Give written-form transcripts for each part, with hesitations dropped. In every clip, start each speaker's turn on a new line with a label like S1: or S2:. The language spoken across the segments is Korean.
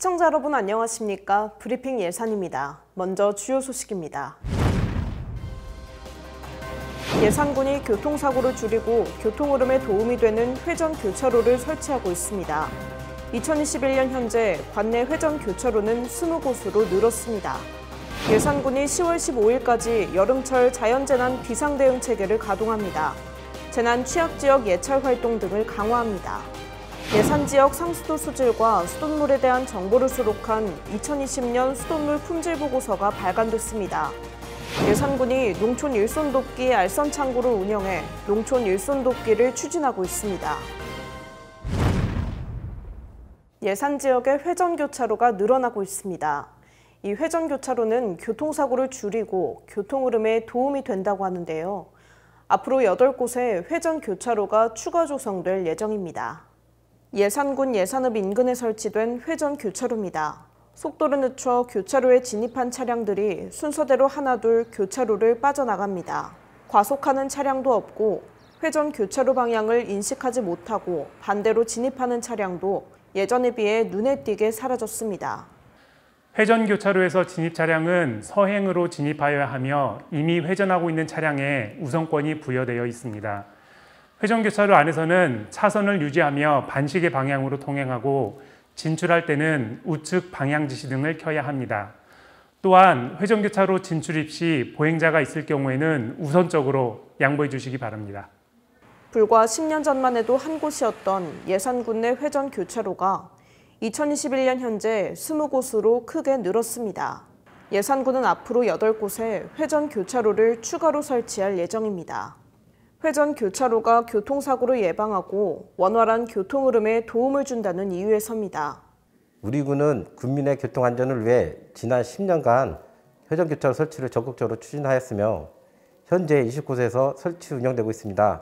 S1: 시청자 여러분 안녕하십니까? 브리핑 예산입니다. 먼저 주요 소식입니다. 예산군이 교통사고를 줄이고 교통흐름에 도움이 되는 회전교차로를 설치하고 있습니다. 2021년 현재 관내 회전교차로는 20곳으로 늘었습니다. 예산군이 10월 15일까지 여름철 자연재난 비상대응체계를 가동합니다. 재난 취약지역 예찰 활동 등을 강화합니다. 예산지역 상수도 수질과 수돗물에 대한 정보를 수록한 2020년 수돗물 품질보고서가 발간됐습니다. 예산군이 농촌 일손돕기 알선 창구를 운영해 농촌 일손돕기를 추진하고 있습니다. 예산지역의 회전교차로가 늘어나고 있습니다. 이 회전교차로는 교통사고를 줄이고 교통흐름에 도움이 된다고 하는데요. 앞으로 8곳에 회전교차로가 추가 조성될 예정입니다. 예산군 예산읍 인근에 설치된 회전교차로입니다. 속도를 늦춰 교차로에 진입한 차량들이 순서대로 하나둘 교차로를 빠져나갑니다. 과속하는 차량도 없고 회전교차로 방향을 인식하지 못하고 반대로 진입하는 차량도 예전에 비해 눈에 띄게 사라졌습니다.
S2: 회전교차로에서 진입 차량은 서행으로 진입하여야 하며 이미 회전하고 있는 차량에 우선권이 부여되어 있습니다. 회전교차로 안에서는 차선을 유지하며 반시계 방향으로 통행하고 진출할 때는 우측 방향지시 등을 켜야 합니다. 또한 회전교차로 진출입 시 보행자가 있을 경우에는 우선적으로 양보해 주시기 바랍니다.
S1: 불과 10년 전만 해도 한 곳이었던 예산군 내 회전교차로가 2021년 현재 20곳으로 크게 늘었습니다. 예산군은 앞으로 8곳에 회전교차로를 추가로 설치할 예정입니다. 회전교차로가 교통사고를 예방하고 원활한 교통흐름에 도움을 준다는 이유에서입니다.
S3: 우리 군은 군민의 교통안전을 위해 지난 10년간 회전교차로 설치를 적극적으로 추진하였으며 현재 20곳에서 설치 운영되고 있습니다.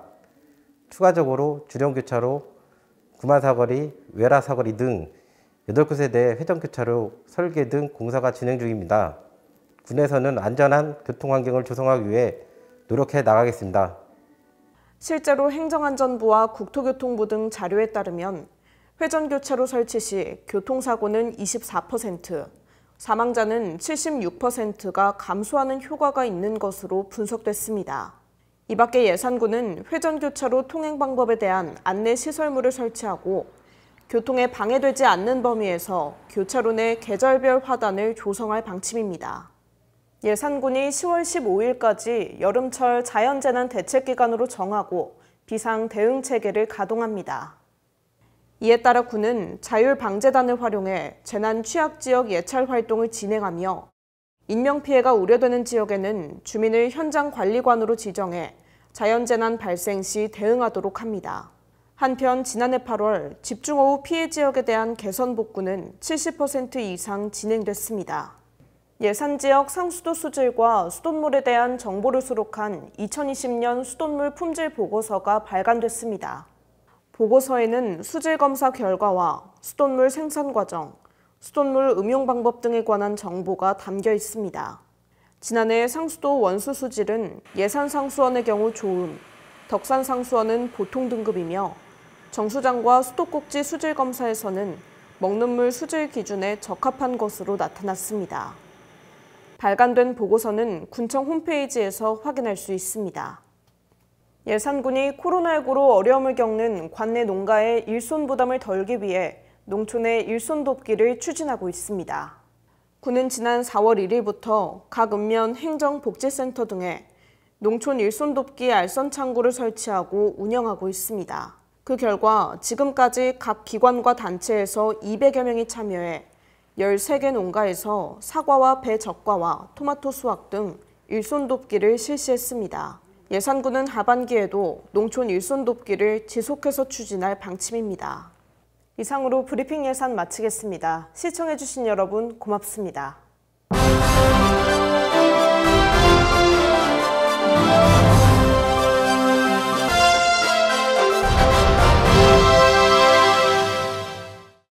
S3: 추가적으로 주령교차로, 구만사거리, 외라사거리 등 8곳에 대해 회전교차로 설계 등 공사가 진행 중입니다. 군에서는 안전한 교통환경을 조성하기 위해 노력해 나가겠습니다.
S1: 실제로 행정안전부와 국토교통부 등 자료에 따르면 회전교차로 설치 시 교통사고는 24%, 사망자는 76%가 감소하는 효과가 있는 것으로 분석됐습니다. 이 밖에 예산군은 회전교차로 통행 방법에 대한 안내 시설물을 설치하고 교통에 방해되지 않는 범위에서 교차로 내 계절별 화단을 조성할 방침입니다. 예산군이 10월 15일까지 여름철 자연재난 대책기간으로 정하고 비상대응체계를 가동합니다. 이에 따라 군은 자율방재단을 활용해 재난 취약지역 예찰 활동을 진행하며 인명피해가 우려되는 지역에는 주민을 현장관리관으로 지정해 자연재난 발생 시 대응하도록 합니다. 한편 지난해 8월 집중호우 피해 지역에 대한 개선 복구는 70% 이상 진행됐습니다. 예산지역 상수도 수질과 수돗물에 대한 정보를 수록한 2020년 수돗물 품질 보고서가 발간됐습니다. 보고서에는 수질 검사 결과와 수돗물 생산 과정, 수돗물 음용 방법 등에 관한 정보가 담겨 있습니다. 지난해 상수도 원수 수질은 예산상수원의 경우 좋음, 덕산상수원은 보통 등급이며 정수장과 수도꼭지 수질 검사에서는 먹는 물 수질 기준에 적합한 것으로 나타났습니다. 발간된 보고서는 군청 홈페이지에서 확인할 수 있습니다. 예산군이 코로나19로 어려움을 겪는 관내 농가의 일손 부담을 덜기 위해 농촌의 일손돕기를 추진하고 있습니다. 군은 지난 4월 1일부터 각 읍면 행정복지센터 등에 농촌 일손돕기 알선 창구를 설치하고 운영하고 있습니다. 그 결과 지금까지 각 기관과 단체에서 200여 명이 참여해 13개 농가에서 사과와 배 적과와 토마토 수확 등 일손돕기를 실시했습니다. 예산군은 하반기에도 농촌 일손돕기를 지속해서 추진할 방침입니다. 이상으로 브리핑 예산 마치겠습니다. 시청해주신 여러분 고맙습니다.